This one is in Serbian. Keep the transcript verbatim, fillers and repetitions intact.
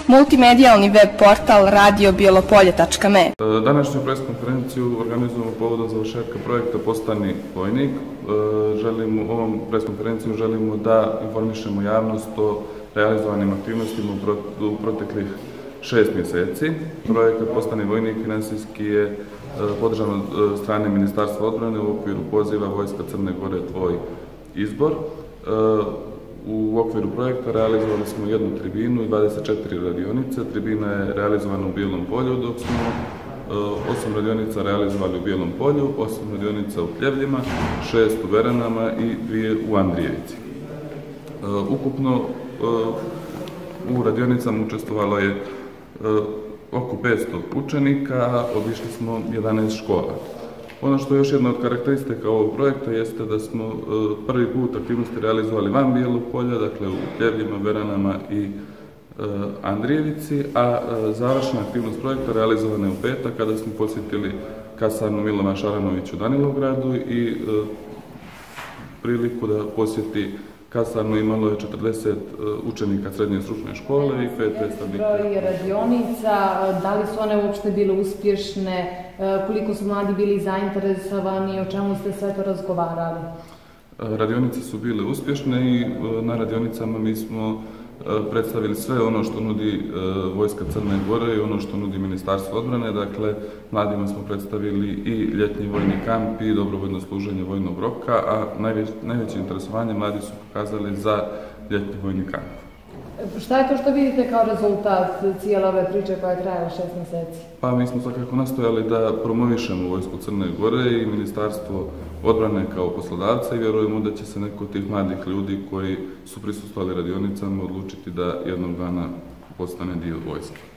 multimedijalni web portal radio bijelopolje tačka me. Današnju preskonferenciju organizujemo povodom završetka projekta Postani vojnik. Želimo, ovom preskonferencijom želimo da informišemo javnost o realizovanim aktivnostima u proteklih šest mjeseci. Projekat Postani vojnik finansijski je podržan od strane Ministarstva odbrane u okviru poziva Vojska Crne Gore Tvoj izbor. U okviru projekta realizovali smo jednu tribinu i dvadeset četiri radionice. Tribina je realizovana u Bijelom polju, dok smo osam radionica realizovali u Bijelom polju, osam radionica u Pljevljima, šest u Veranama i dvije u Andrijevici. Ukupno u radionicama učestvovalo je oko petsto učenika, obišli smo jedanaest škola. Ono što je još jedna od karakteristika ovog projekta jeste da smo prvi put aktivnosti realizovali van Bijelog polja, dakle u Pljevljima, Veranama i Andrijevici, a završna aktivnost projekta realizovana je u petak kada smo posjetili kasarnu Milana Šaranovića u Danilovgradu i priliku da posjeti kasarnu imalo je četrdeset učenika srednje stručne škole i pet predstavnika. Broj radionica, da li su one uopšte bile uspješne, koliko su mladi bili zainteresovani, o čemu ste sve to razgovarali? Radionice su bile uspješne i na radionicama mi smo predstavili sve ono što nudi Vojska Crne Gore i ono što nudi Ministarstvo odbrane. Dakle, mladima smo predstavili i ljetni vojni kamp i dobrovoljno služenje vojnog roka, a najveć, najveće interesovanje mladi su pokazali za ljetni vojni kamp. Šta je to što vidite kao rezultat cijele ove priče koja je trajala šest mjeseci? Pa mi smo svakako nastojali da promovišemo Vojsku Crne Gore i Ministarstvo odbrane kao poslodavca i vjerujemo da će se neko od tih mladih ljudi koji su prisustvovali radionicama odlučiti da jednog dana postane dio vojske.